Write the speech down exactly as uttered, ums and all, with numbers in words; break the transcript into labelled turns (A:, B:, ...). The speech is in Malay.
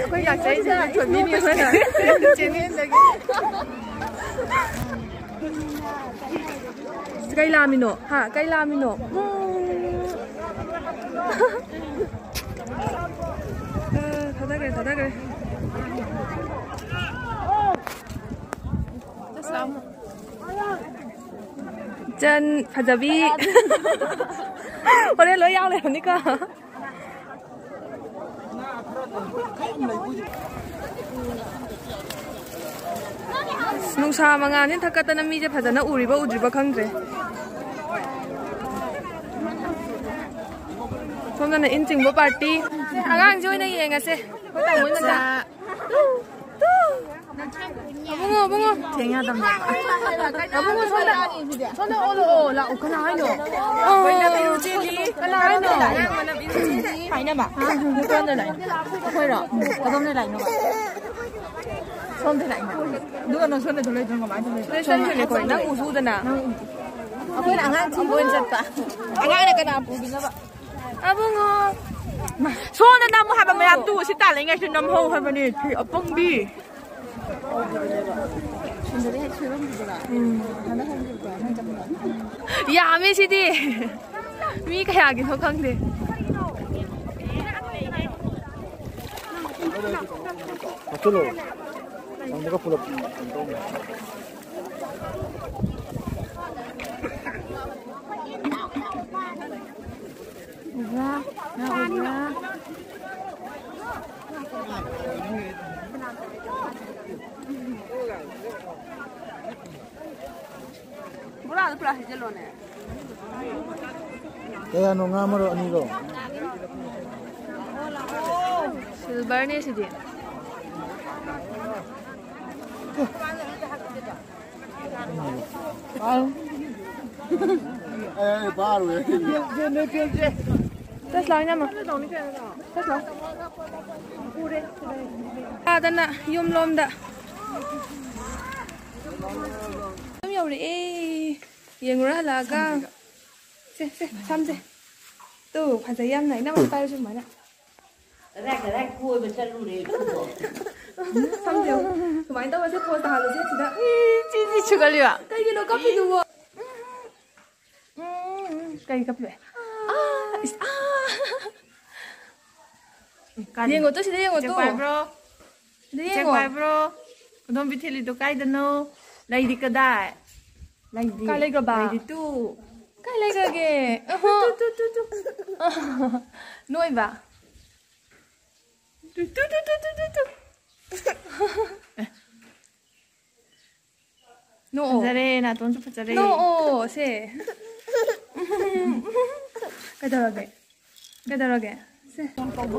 A: ꯈꯣꯏ ꯂꯥꯛꯆꯩꯁꯦ ꯊꯣꯏꯕꯤꯅꯤ ꯑꯩꯈꯣꯏꯅ ꯆꯦꯟꯃꯤꯟꯅꯒꯦ ꯀꯩ ꯂꯥꯝꯃꯤꯅꯣ ꯍꯥ ꯀꯩ ꯂꯥꯝꯃꯤꯅꯣ ꯊꯥꯗꯈ꯭ꯔꯦ ꯊꯥꯗꯈ꯭ꯔꯦ chân फजबी होरे लो याव ले हनी का नुंसा मंगा ने थकतन मी जे फजना उरिबा उद्रिबा खंग्रे सोमना इन चिंगबो पार्टी आगांग जोइना येंगासे होय तांगोय ना bungo bungo 쟁야 담 bungo 손다 손다 오로 라 오카나 하이노 어 왜나 비우지리 카나 하이노 왜나 비우지리 하이나 마 그거는 라이 거기로 그거는 라이 노 손대 라이 누가 너 손에 돌려 주는 거 많이 들려 내 손에 거기 나 우수드나 아버지 안한 친구 인졌다 안하네 그나 부기나 봐 아 bungo 손에 나무 하면 야 또 시다 랭가 신 넘호 하면이 어뻥비 야매 시디 미가 야기 더 강대
B: 맞죠? 내가 불러
A: 오라 나 오라 Pura pura hijelone.
B: Kaya no nga maro ani ro.
A: Silver ne sidi.
B: Wow. Eh baru ya. Je ne je.
A: Tas lang na ma. Tas lang. Pure. Ada na yum lom da. Yum ri eh. Yang ra là ga. Se se sam se. Tu phải thấy em này nó bằng tay chứ mà nè.
C: Cái cái này cua bên chân luôn đi.
A: Sam điều. Tụi mày tao sẽ cua tao rồi chứ chị đã. Chị gì chưa cái liệu? Cái gì nó cắp đi đùa. Cái cắp vậy. Ah. Điên của tôi sẽ điên của tôi.
C: Check bro.
A: Điên của.
C: Check bro. Don't be telling to cái đó. Lấy đi cái đại. Lấy đi.
A: Cái lấy cái bà.
C: Lấy đi tu.
A: Cái lấy cái kì.
C: Tu tu tu tu.
A: Nuôi bà.
C: Tu tu tu tu tu tu.
A: No.
C: Pazare na ton su pazare.
A: No, se. Cái đó là cái. Cái đó là cái. Se.